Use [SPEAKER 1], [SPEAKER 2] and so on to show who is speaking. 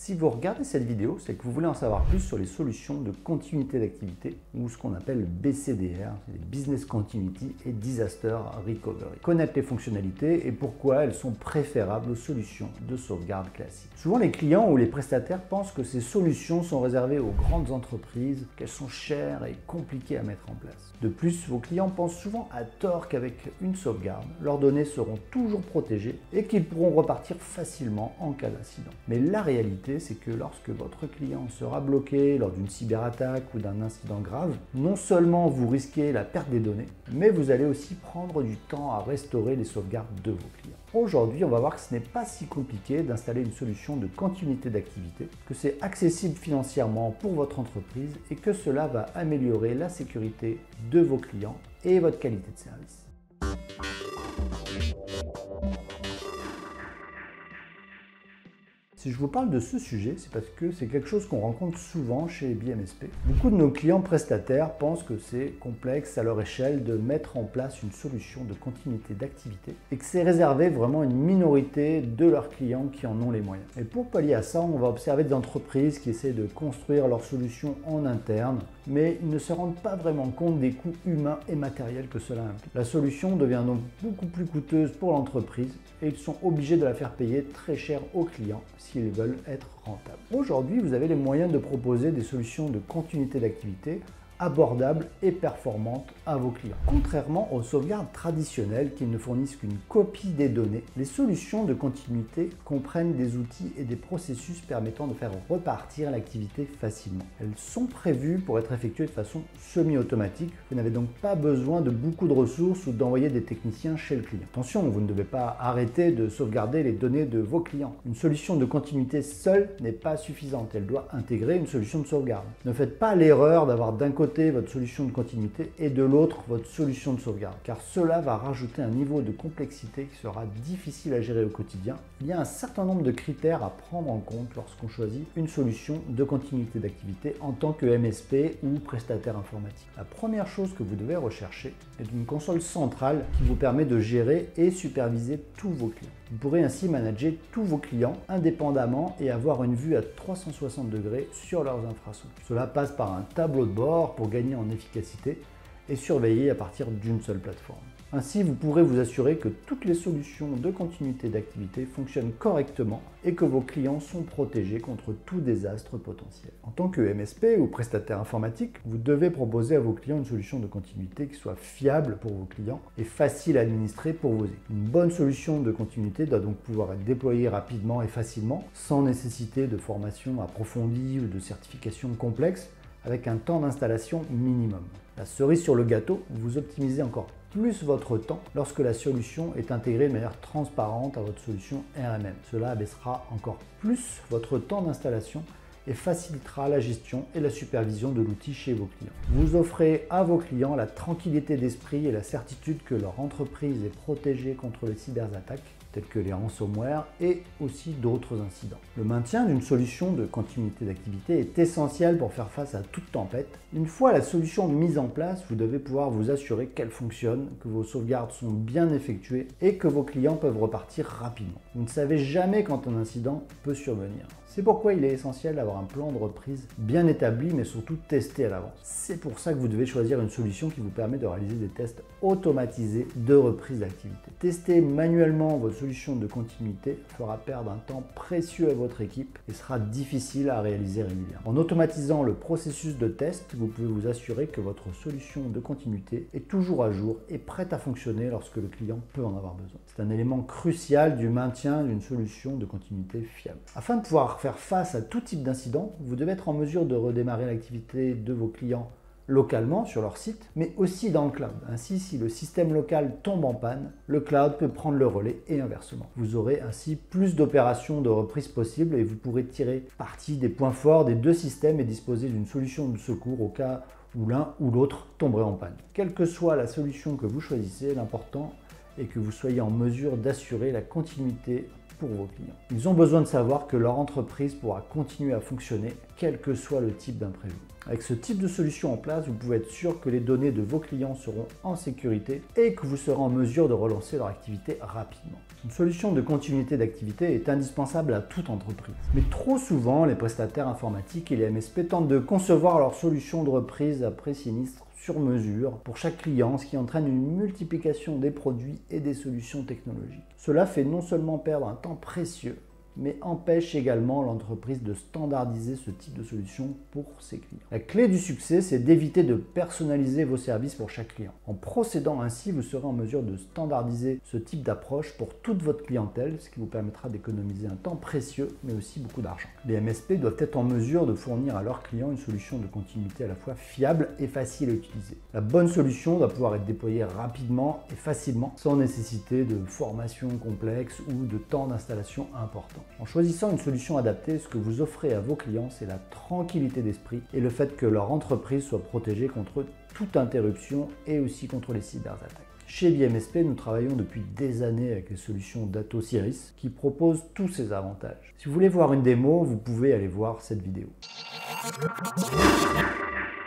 [SPEAKER 1] Si vous regardez cette vidéo, c'est que vous voulez en savoir plus sur les solutions de continuité d'activité ou ce qu'on appelle BCDR, les Business Continuity et Disaster Recovery. Connaître les fonctionnalités et pourquoi elles sont préférables aux solutions de sauvegarde classiques. Souvent, les clients ou les prestataires pensent que ces solutions sont réservées aux grandes entreprises, qu'elles sont chères et compliquées à mettre en place. De plus, vos clients pensent souvent à tort qu'avec une sauvegarde, leurs données seront toujours protégées et qu'ils pourront repartir facilement en cas d'incident. Mais la réalité, c'est que lorsque votre client sera bloqué lors d'une cyberattaque ou d'un incident grave, non seulement vous risquez la perte des données, mais vous allez aussi prendre du temps à restaurer les sauvegardes de vos clients. Aujourd'hui, on va voir que ce n'est pas si compliqué d'installer une solution de continuité d'activité, que c'est accessible financièrement pour votre entreprise et que cela va améliorer la sécurité de vos clients et votre qualité de service. Si je vous parle de ce sujet, c'est parce que c'est quelque chose qu'on rencontre souvent chez BMSP. Beaucoup de nos clients prestataires pensent que c'est complexe à leur échelle de mettre en place une solution de continuité d'activité et que c'est réservé vraiment à une minorité de leurs clients qui en ont les moyens. Et pour pallier à ça, on va observer des entreprises qui essaient de construire leur solution en interne, mais ils ne se rendent pas vraiment compte des coûts humains et matériels que cela implique. La solution devient donc beaucoup plus coûteuse pour l'entreprise et ils sont obligés de la faire payer très cher aux clients s'ils veulent être rentables. Aujourd'hui, vous avez les moyens de proposer des solutions de continuité d'activité abordables et performantes à vos clients. Contrairement aux sauvegardes traditionnelles qui ne fournissent qu'une copie des données, les solutions de continuité comprennent des outils et des processus permettant de faire repartir l'activité facilement. Elles sont prévues pour être effectuées de façon semi-automatique. Vous n'avez donc pas besoin de beaucoup de ressources ou d'envoyer des techniciens chez le client. Attention, vous ne devez pas arrêter de sauvegarder les données de vos clients. Une solution de continuité seule n'est pas suffisante. Elle doit intégrer une solution de sauvegarde. Ne faites pas l'erreur d'avoir d'un côté votre solution de continuité et de l'autre votre solution de sauvegarde, car cela va rajouter un niveau de complexité qui sera difficile à gérer au quotidien. Il y a un certain nombre de critères à prendre en compte lorsqu'on choisit une solution de continuité d'activité en tant que MSP ou prestataire informatique. La première chose que vous devez rechercher est une console centrale qui vous permet de gérer et superviser tous vos clients. Vous pourrez ainsi manager tous vos clients indépendamment et avoir une vue à 360 degrés sur leurs infrastructures. Cela passe par un tableau de bord pour gagner en efficacité et surveiller à partir d'une seule plateforme. Ainsi, vous pourrez vous assurer que toutes les solutions de continuité d'activité fonctionnent correctement et que vos clients sont protégés contre tout désastre potentiel. En tant que MSP ou prestataire informatique, vous devez proposer à vos clients une solution de continuité qui soit fiable pour vos clients et facile à administrer pour vos équipes. Une bonne solution de continuité doit donc pouvoir être déployée rapidement et facilement, sans nécessiter de formation approfondie ou de certification complexe, avec un temps d'installation minimum. La cerise sur le gâteau, vous optimisez encore plus votre temps lorsque la solution est intégrée de manière transparente à votre solution RMM. Cela abaissera encore plus votre temps d'installation et facilitera la gestion et la supervision de l'outil chez vos clients. Vous offrez à vos clients la tranquillité d'esprit et la certitude que leur entreprise est protégée contre les cyberattaques, tels que les ransomware et aussi d'autres incidents. Le maintien d'une solution de continuité d'activité est essentiel pour faire face à toute tempête. Une fois la solution mise en place, vous devez pouvoir vous assurer qu'elle fonctionne, que vos sauvegardes sont bien effectuées et que vos clients peuvent repartir rapidement. Vous ne savez jamais quand un incident peut survenir. C'est pourquoi il est essentiel d'avoir un plan de reprise bien établi, mais surtout testé à l'avance. C'est pour ça que vous devez choisir une solution qui vous permet de réaliser des tests automatisés de reprise d'activité. Tester manuellement votre solution de continuité fera perdre un temps précieux à votre équipe et sera difficile à réaliser régulièrement. En automatisant le processus de test, vous pouvez vous assurer que votre solution de continuité est toujours à jour et prête à fonctionner lorsque le client peut en avoir besoin. C'est un élément crucial du maintien d'une solution de continuité fiable. Afin de pouvoir faire face à tout type d'incident, vous devez être en mesure de redémarrer l'activité de vos clients localement sur leur site, mais aussi dans le cloud. Ainsi, si le système local tombe en panne, le cloud peut prendre le relais et inversement. Vous aurez ainsi plus d'opérations de reprise possibles et vous pourrez tirer parti des points forts des deux systèmes et disposer d'une solution de secours au cas où l'un ou l'autre tomberait en panne. Quelle que soit la solution que vous choisissez, l'important est que vous soyez en mesure d'assurer la continuité pour vos clients. Ils ont besoin de savoir que leur entreprise pourra continuer à fonctionner quel que soit le type d'imprévu. Avec ce type de solution en place, vous pouvez être sûr que les données de vos clients seront en sécurité et que vous serez en mesure de relancer leur activité rapidement. Une solution de continuité d'activité est indispensable à toute entreprise. Mais trop souvent, les prestataires informatiques et les MSP tentent de concevoir leur solution de reprise après sinistre sur mesure pour chaque client, ce qui entraîne une multiplication des produits et des solutions technologiques. Cela fait non seulement perdre un temps précieux, mais empêche également l'entreprise de standardiser ce type de solution pour ses clients. La clé du succès, c'est d'éviter de personnaliser vos services pour chaque client. En procédant ainsi, vous serez en mesure de standardiser ce type d'approche pour toute votre clientèle, ce qui vous permettra d'économiser un temps précieux, mais aussi beaucoup d'argent. Les MSP doivent être en mesure de fournir à leurs clients une solution de continuité à la fois fiable et facile à utiliser. La bonne solution doit pouvoir être déployée rapidement et facilement, sans nécessiter de formation complexe ou de temps d'installation important. En choisissant une solution adaptée, ce que vous offrez à vos clients, c'est la tranquillité d'esprit et le fait que leur entreprise soit protégée contre toute interruption et aussi contre les cyberattaques. Chez BMSP, nous travaillons depuis des années avec les solutions DatoSiris qui proposent tous ces avantages. Si vous voulez voir une démo, vous pouvez aller voir cette vidéo.